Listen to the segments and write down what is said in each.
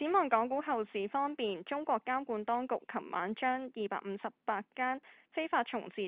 展望港股後市方面，中國監管當局琴晚將258間非法從事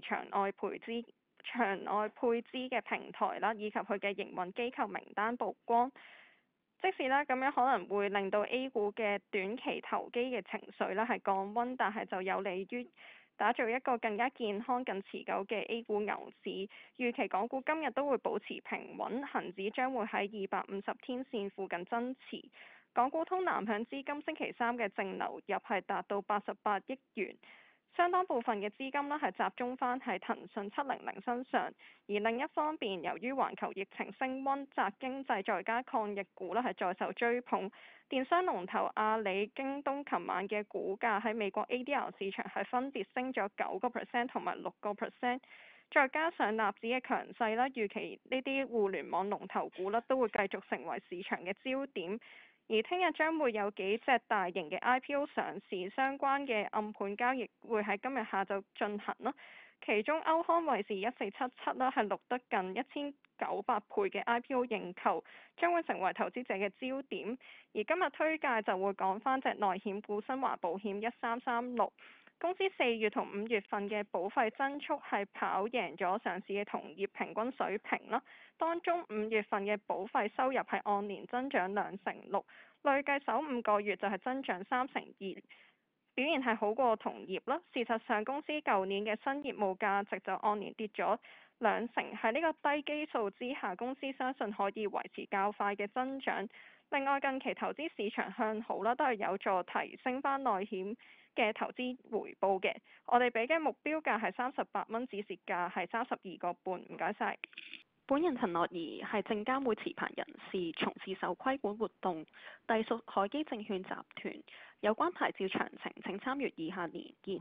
場外配資嘅平台啦，以及佢嘅營運機構名單曝光。即使咧咁樣可能會令到 A 股嘅短期投機嘅情緒咧係降溫，但係就有利於打造一個更加健康、更持久嘅 A 股牛市。預期港股今日都會保持平穩，恒指將會喺250天線附近增持。港股通南向資金星期三嘅淨流入係達到88億元，相當部分嘅資金呢係集中返喺騰訊700身上。而另一方面，由於環球疫情升溫，宅經濟再加抗疫股呢係再受追捧。電商龍頭阿里、京東琴晚嘅股價喺美國 ADR 市場係分別升咗9%同埋6%，再加上納指嘅強勢啦，預期呢啲互聯網龍頭股啦都會繼續成為市場嘅焦點。而聽日將會有幾隻大型嘅 IPO 上市，相關嘅暗盤交易會喺今日下晝進行啦。其中歐康維視1477啦係錄得近1900倍嘅 IPO 認購，將會成為投資者嘅焦點。而今日推介就會講返隻內險股新華保險1336。公司4月同5月份嘅保費增速係跑贏咗上市嘅同業平均水平啦。當中5月份嘅保費收入係按年增長2成6，累計首5個月就係增長3成2，表現係好過同業啦。事實上，公司舊年嘅新業務價值就按年跌咗2成，喺呢個低基數之下，公司相信可以維持較快嘅增長。另外，近期投資市場向好啦，都係有助提升返內險嘅投資回報嘅。我哋俾嘅目標價係38蚊，止蝕價係32個半。唔該晒。 本人陳樂儀係證監會持牌人士，從事受規管活動，隸屬海基證券集團。有關牌照詳情請參閱以下連結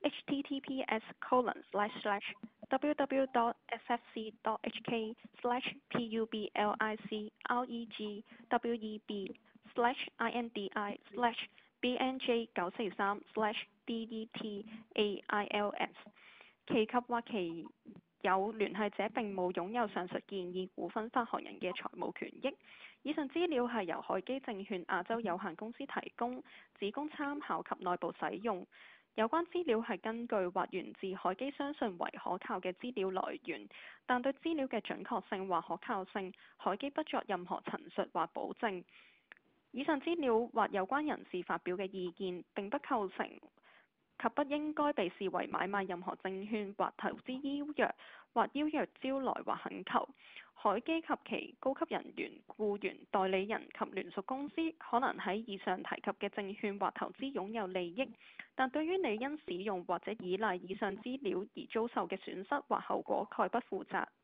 https://www.sfc.hk/public/indicid/bnj943/DDTAILS 其及或其有聯繫者並冇擁有上述建議股份發行人嘅財務權益。以上資料係由海基證券亞洲有限公司提供，只供參考及內部使用。有關資料係根據或源自海基相信為可靠嘅資料來源，但對資料嘅準確性或可靠性，海基不作任何陳述或保證。以上資料或有關人士發表嘅意見並不構成及不應該被視為買賣任何證券或投資邀約，或邀約招來或懇求。海基及其高級人員、僱員、代理人及聯屬公司可能喺以上提及嘅證券或投資擁有利益，但對於你因使用或者依賴以上資料而遭受嘅損失或後果概不負責。